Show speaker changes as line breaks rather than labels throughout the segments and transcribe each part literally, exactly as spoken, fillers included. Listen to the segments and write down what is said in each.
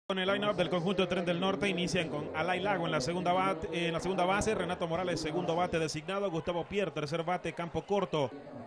Con el line-up del conjunto de Tren del Norte inician con Alay Lago en la segunda bate, en la segunda base, Renato Morales segundo bate designado, Gustavo Pierre tercer bate, campo corto.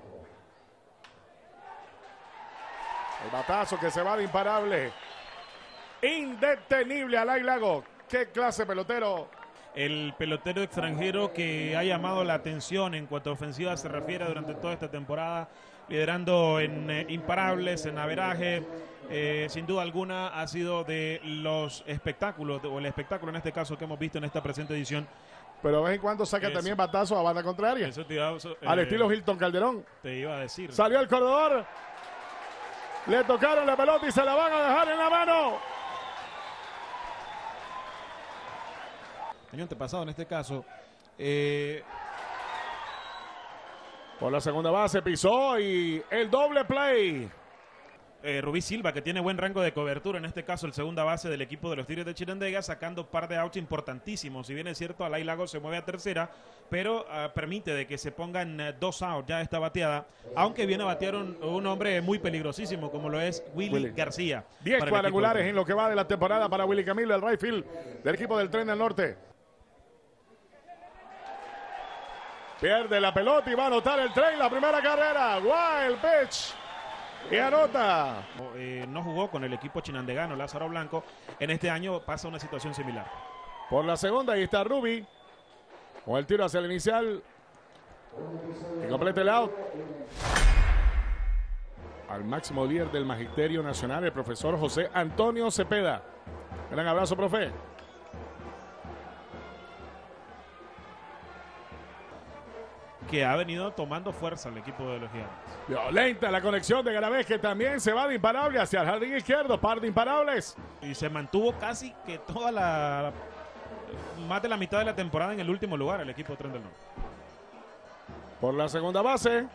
El batazo que se va de imparable, indetenible Alay Lago. Qué clase pelotero.
El pelotero extranjero que ha llamado la atención en cuanto a ofensiva se refiere durante toda esta temporada, liderando en eh, imparables, en averaje. Eh, sin duda alguna ha sido de los espectáculos, o el espectáculo en este caso que hemos visto en esta presente edición.
Pero de vez en cuando saca
Eso.
también batazos a banda contraria.
Eso te iba, eso, eh,
Al estilo Hilton Calderón.
Te iba a decir.
Salió el corredor. Le tocaron la pelota y se la van a dejar en la mano.
Año antepasado en este caso. Eh,
Por la segunda base pisó y el doble play.
Eh, Rubí Silva, que tiene buen rango de cobertura, en este caso el segunda base del equipo de los Tigres de Chinandega, sacando un par de outs importantísimos. Si bien es cierto, Alay Lago se mueve a tercera, pero uh, permite de que se pongan uh, dos outs ya esta bateada, aunque viene a batear un, un hombre muy peligrosísimo como lo es Willy, Willy. García.
diez cuadrangulares en lo que va de la temporada para Willy Camilo, el right field del equipo del Tren del Norte. Pierde la pelota y va a anotar el Tren, la primera carrera. Wild pitch. Y anota.
Eh, no jugó con el equipo chinandegano, Lázaro Blanco. En este año pasa una situación similar.
Por la segunda, ahí está Rubí. Con el tiro hacia el inicial. Y completa el out. Al máximo líder del Magisterio Nacional, el profesor José Antonio Cepeda. Gran abrazo, profe.
Que ha venido tomando fuerza el equipo de los Gigantes.
Violenta la conexión de Garabés, que también se va de imparable hacia el jardín izquierdo, par de imparables.
Y se mantuvo casi que toda la, más de la mitad de la temporada en el último lugar el equipo de Tren del Norte.
Por la segunda base.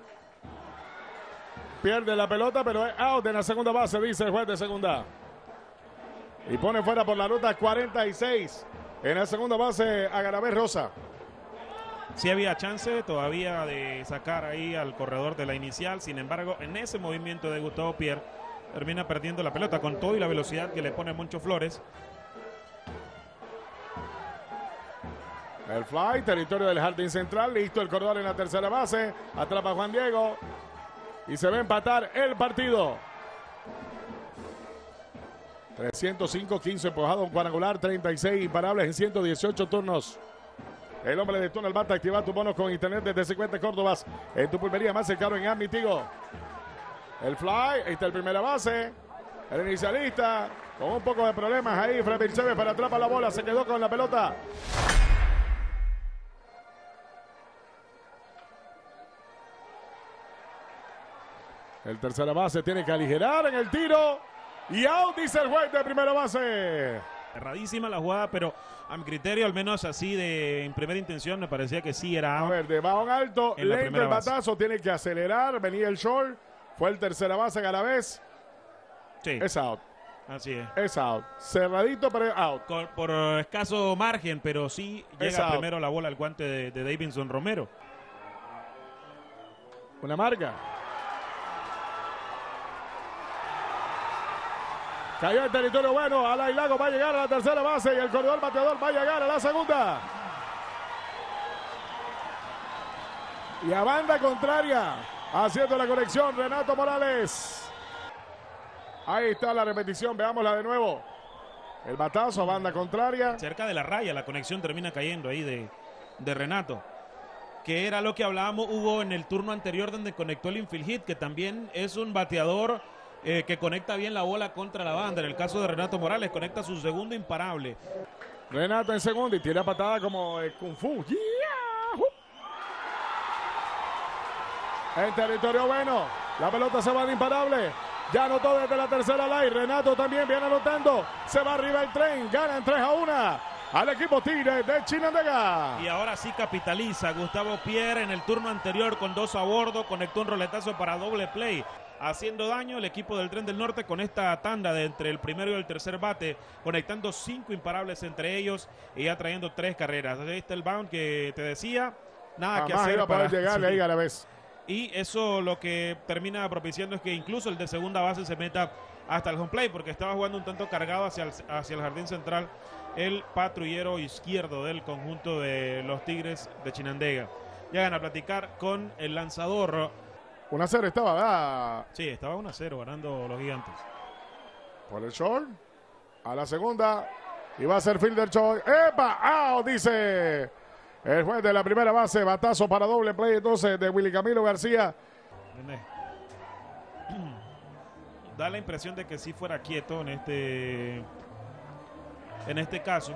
Pierde la pelota, pero es out en la segunda base, dice el juez de segunda. Y pone fuera por la ruta cuarenta y seis. En la segunda base a Garabés Rosa.
Sí había chance todavía de sacar ahí al corredor de la inicial. Sin embargo, en ese movimiento de Gustavo Pierre termina perdiendo la pelota con todo y la velocidad que le pone Moncho Flores.
El fly, territorio del jardín central. Listo el corredor en la tercera base. Atrapa Juan Diego. Y se va a empatar el partido. trescientos cinco, quince empujado, un cuadrangular, treinta y seis imparables en ciento dieciocho turnos. El hombre de Túnel Bata, activa tu bono con internet desde cincuenta Córdobas. En tu pulpería más cercano en Admitigo. El fly, ahí está el primera base. El inicialista, con un poco de problemas ahí. Freddy Chévez para atrapar la bola, se quedó con la pelota. El tercera base tiene que aligerar en el tiro. Y out, dice el juez de primera base.
Erradísima la jugada, pero a mi criterio, al menos así de en primera intención, me parecía que sí era out.
A ver, de bajo en alto,
en
lento el batazo, tiene que acelerar, venía el short, fue el tercera base Garabés.
Sí.
Es out.
Así es.
Es out. Cerradito, pero out.
Por, por escaso margen, pero sí llega primero la bola al guante de, de Davinson Romero.
Una marca. Cayó el territorio bueno, Alay Lago va a llegar a la tercera base y el corredor bateador va a llegar a la segunda. Y a banda contraria, haciendo la conexión, Renato Morales. Ahí está la repetición, veámosla de nuevo. El batazo a banda contraria.
Cerca de la raya, la conexión termina cayendo ahí de, de Renato. Que era lo que hablábamos, hubo en el turno anterior donde conectó el infield hit, que también es un bateador Eh, que conecta bien la bola contra la banda. En el caso de Renato Morales, conecta su segundo imparable.
Renato en segundo y tira patada como el Kung Fu. ¡Yeah! En territorio bueno, la pelota se va de imparable. Ya anotó desde la tercera line. Renato también viene anotando. Se va arriba el Tren. Ganan tres a uno al equipo Tigre de Chinandega.
Y ahora sí capitaliza Gustavo Pierre en el turno anterior con dos a bordo. Conectó un roletazo para doble play, haciendo daño el equipo del Tren del Norte con esta tanda de entre el primero y el tercer bate, conectando cinco imparables entre ellos y ya trayendo tres carreras. Ahí está el bound que te decía, nada
Jamás
que hacer
iba
para
poder llegarle
sí.
ahí a la vez.
Y eso lo que termina propiciando es que incluso el de segunda base se meta hasta el home play, porque estaba jugando un tanto cargado hacia el, hacia el jardín central el patrullero izquierdo del conjunto de los Tigres de Chinandega. Llegan a platicar con el lanzador.
uno a cero estaba, ¿verdad?
Sí, estaba uno a cero ganando los Gigantes.
Por el short. A la segunda. Y va a ser fielder choice. ¡Epa! ¡Out! Dice el juez de la primera base. Batazo para doble play entonces de Willy Camilo García.
Da la impresión de que sí fuera quieto en este en este caso,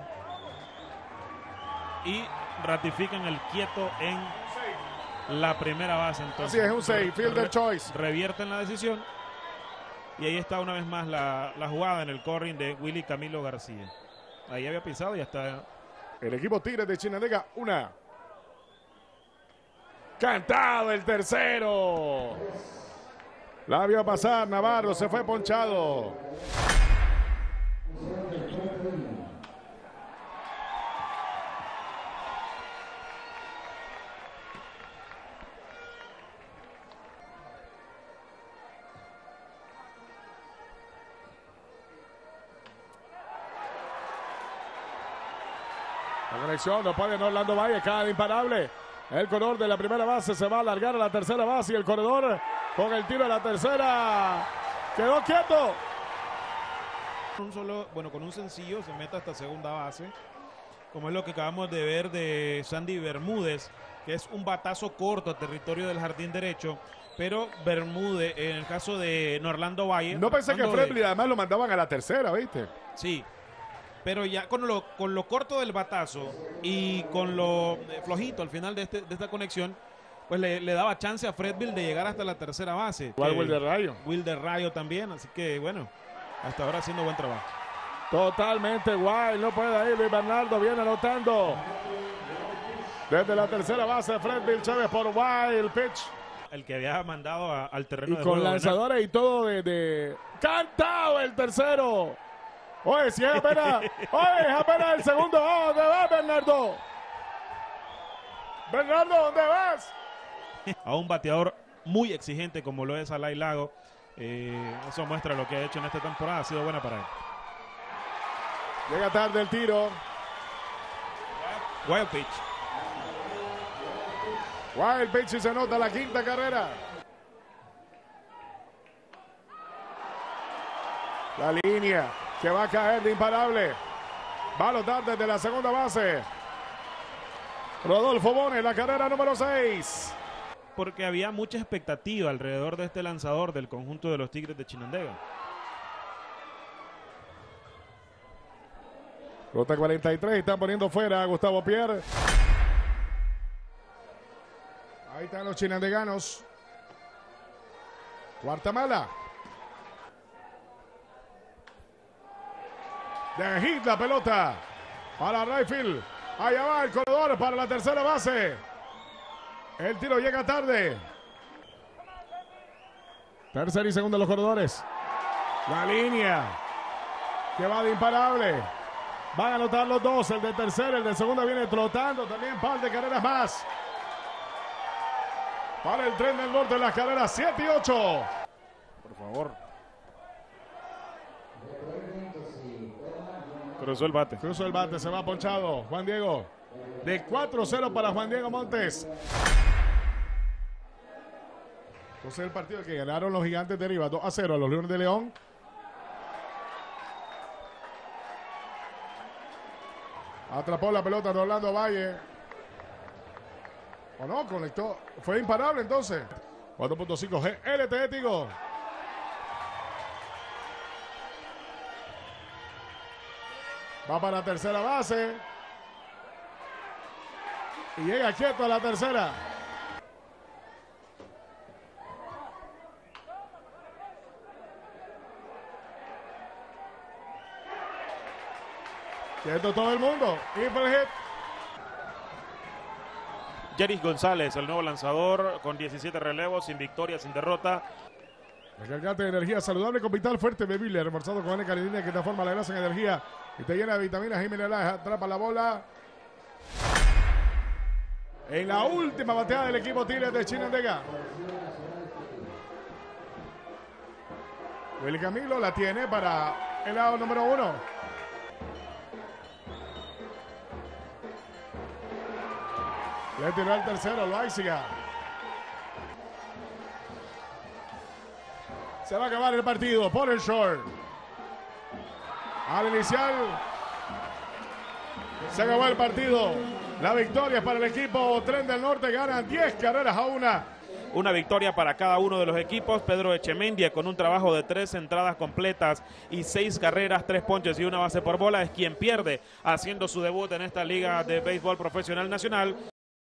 y ratifican el quieto en la primera base. Entonces
así es, un safe, fielder
re
choice.
Revierten la decisión y ahí está una vez más la, la jugada en el corring de Willy Camilo García. Ahí había pisado y hasta
el equipo Tigres de Chinandega, una. Cantado el tercero. La vio pasar Navarro, se fue ponchado. La conexión no puede Orlando Valle, cada imparable. El corredor de la primera base se va a alargar a la tercera base y el corredor con el tiro a la tercera quedó quieto.
Un solo, bueno, con un sencillo se mete hasta segunda base, como es lo que acabamos de ver de Sandy Bermúdez, que es un batazo corto a territorio del jardín derecho, pero Bermúdez, en el caso de Orlando Valle...
No pensé que Fredly
de...
además lo mandaban a la tercera, ¿viste?
Sí, pero ya con lo, con lo corto del batazo y con lo flojito al final de, este, de esta conexión, pues le, le daba chance a Fredville de llegar hasta la tercera base.
Igual Wilder Rayo.
Wilder Rayo también, así que bueno, hasta ahora haciendo buen trabajo.
Totalmente guay, no puede ir Luis Bernardo, viene anotando. Desde la tercera base, Fredville Chávez por Wild pitch.
El que había mandado a, al terreno
y
de
con
juego,
lanzadores ¿verdad? Y todo de, de... ¡Cantado el tercero! Oye, si es apenas, oye, es apenas el segundo. Oh, ¿dónde vas, Bernardo? Bernardo, ¿dónde vas?
A un bateador muy exigente como lo es Alay Lago. Eh, eso muestra lo que ha hecho en esta temporada. Ha sido buena para él.
Llega tarde el tiro.
Wild pitch.
Wild pitch y se nota la quinta carrera. La línea que va a caer de imparable. Va a anotar desde la segunda base. Rodolfo Bones, la carrera número seis.
Porque había mucha expectativa alrededor de este lanzador del conjunto de los Tigres de Chinandega.
Ruta cuarenta y tres, están poniendo fuera a Gustavo Pierre. Ahí están los chinandeganos. Cuarta mala. De hit la pelota para Rayfield. Allá va el corredor para la tercera base. El tiro llega tarde. Tercer y segundo los corredores. La línea que va de imparable. Van a anotar los dos. El de tercera, el de segunda viene trotando. También par de carreras más. Para el tren del norte en las carreras siete y ocho. Por favor.
Cruzó el bate.
Cruzó el bate, se va ponchado. Juan Diego. De cuatro cero para Juan Diego Montes. Entonces el partido que ganaron los Gigantes de Rivas dos a cero a los Leones de León. Atrapó la pelota de Orlando Valle. ¿O no? Conectó. Fue imparable entonces. cuatro punto cinco G L T E Tigo. Va para la tercera base. Y llega quieto a la tercera. Quieto todo el mundo. Y por el hit.
Jeris González, el nuevo lanzador, con diecisiete relevos, sin victoria, sin derrota.
Recargate de energía saludable con Vital Fuerte Bebible, reforzado con L-Caridina que transforma la grasa en energía y te llena de vitaminas y minerales. Atrapa la bola. En la última bateada del equipo Tigres de Chinandega. Willy Camilo la tiene para el lado número uno. Le tiró el tercero, Loaiziga. Se va a acabar el partido por el short. Al inicial se acabó el partido. La victoria para el equipo Tren del Norte. Ganan diez carreras a una.
Una victoria para cada uno de los equipos. Pedro Echemendia, con un trabajo de tres entradas completas y seis carreras, tres ponches y una base por bola, es quien pierde haciendo su debut en esta liga de béisbol profesional nacional.